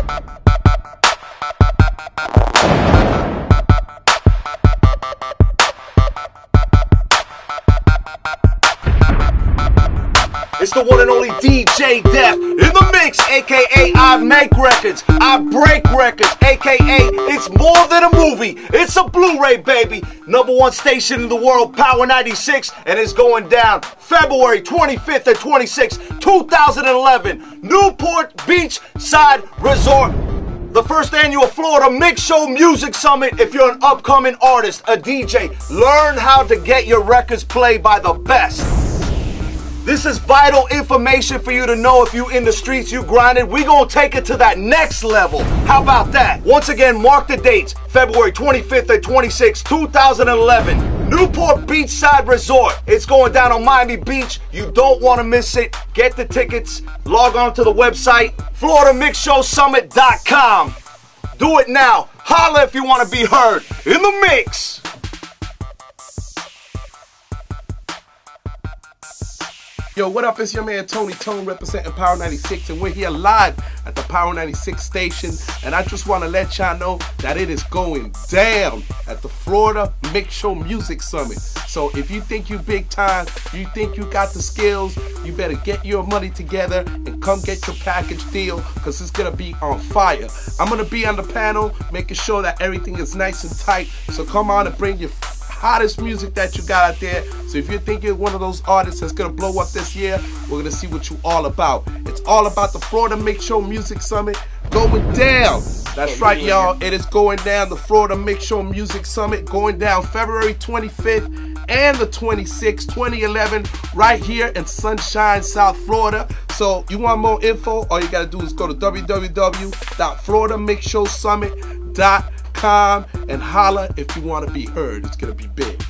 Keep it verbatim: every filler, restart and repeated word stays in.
It's the one and only D J Def in the mix, aka I make records, I break records, aka it's more than a movie, it's a Blu-ray, baby. Number one station in the world, Power ninety-six, and it's going down February twenty-fifth and twenty-sixth, two thousand eleven, Newport Beach Side Resort. The first annual Florida Mixshow Music Summit. If you're an upcoming artist, a D J, learn how to get your records played by the best. This is vital information for you to know if you in the streets, you grinding. We gonna take it to that next level. How about that? Once again, mark the dates. February twenty-fifth and twenty-sixth, two thousand eleven. Newport Beachside Resort. It's going down on Miami Beach. You don't want to miss it. Get the tickets. Log on to the website, Florida Mix Show Summit dot com. Do it now. Holla if you want to be heard in the mix. Yo, what up? It's your man Tony Tone representing Power ninety-six, and we're here live at the Power ninety-six station. And I just want to let y'all know that it is going down at the Florida Mixshow Music Summit. So if you think you big time, you think you got the skills, you better get your money together and come get your package deal, because it's going to be on fire. I'm going to be on the panel making sure that everything is nice and tight. So come on and bring your hottest music that you got out there. So if you think you're one of those artists that's gonna blow up this year, we're gonna see what you all about. It's all about the Florida Mixshow Music Summit going down. That's right, y'all. It is going down. The Florida Mixshow Music Summit going down February twenty-fifth and the twenty-sixth, twenty eleven, right here in Sunshine, South Florida. So you want more info? All you gotta do is go to w w w dot florida mix show summit dot com and holla if you want to be heard. It's gonna be big.